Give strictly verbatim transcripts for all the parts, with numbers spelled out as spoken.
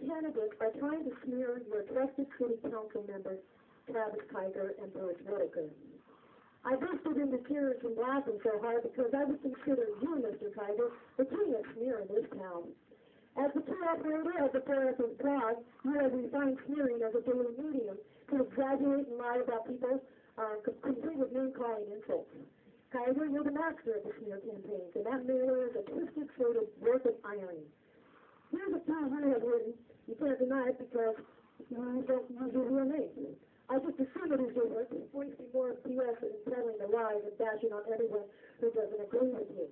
candidates are trying to smear your trusted city council members, Travis Kiger and Bruce Whitaker. I busted into tears and laughing so hard because I would consider you, Mister Kiger, the king of smear in this town. As the key operator of the Paris of Prague, you have refined smearing as a daily medium to exaggerate and lie about people, uh, complete with name-calling insults. Kiger, you're the master of the smear campaigns, and that mailer is a twisted sort of work of irony. Here's a few you have written. You can't deny it because you don't use your real name. I just assume it is your work. It's going to be more P S than peddling the lies and bashing on everyone who doesn't agree with you.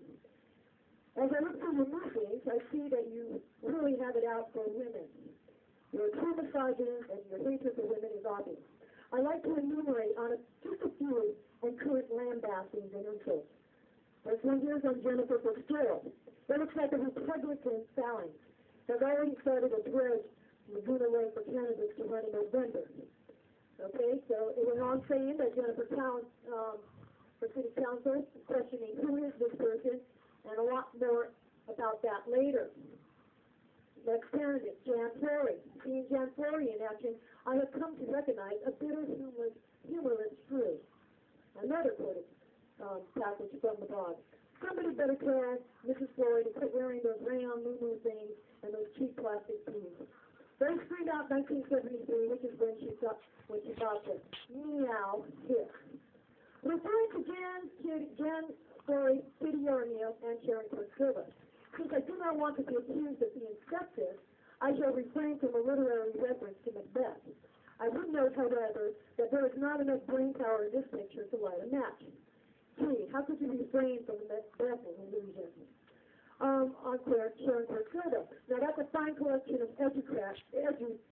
As I look through your message, I see that you really have it out for women. You're a true misogynist, and your hatred for women is obvious. I'd like to enumerate on a, just a few incurrent lambastings and insults. First one here is on Jennifer Fitzgerald. It looks like a Republican phalanx has already started a dredge Laguna Lake for candidates to run in November. Okay, so it went on saying that Jennifer Town, um, for city council, questioning who is this person, and a lot more about that later. Next candidate, Jan Flory. Seeing Jan Flory in action, I have come to recognize a bitter, humorless, humorless shrew. Another quoted um, passage from the blog. Somebody better tell Missus Flory to quit wearing those round moo-moo things and those cheap plastic boots. They screened out nineteen seventy-three, which is when she thought when she thought the meow hit. Referring to Jan, Jan Flory, Kitty O'Neill, and Sharon Silva. Since I do not want to be accused of being sexist, I shall refrain from a literary reference to Macbeth. I would note, however, that there is not enough brain power in this picture to light a match. Gee, how could you refrain from the Macbeth illusion? Um, on Claire, Sharon Silva. Now that's a fine collection of educrats, edu